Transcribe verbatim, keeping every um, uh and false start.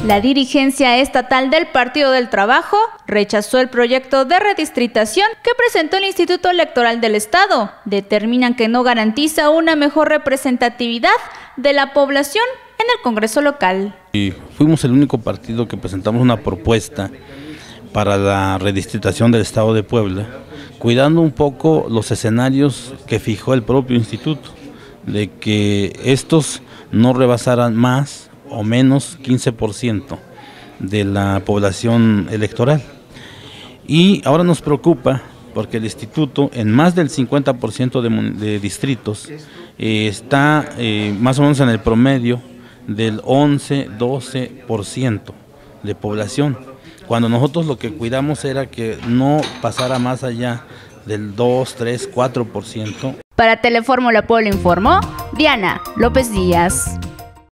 La dirigencia estatal del Partido del Trabajo rechazó el proyecto de redistritación que presentó el Instituto Electoral del Estado. Determinan que no garantiza una mejor representatividad de la población en el Congreso local. Y fuimos el único partido que presentamos una propuesta para la redistritación del Estado de Puebla, cuidando un poco los escenarios que fijó el propio instituto, de que estos no rebasaran más o menos quince por ciento de la población electoral. Y ahora nos preocupa porque el instituto en más del cincuenta por ciento de, de distritos eh, está eh, más o menos en el promedio del once a doce por ciento de población, cuando nosotros lo que cuidamos era que no pasara más allá del dos, tres, cuatro por ciento. Para Telefórmula Puebla informó Diana López Díaz.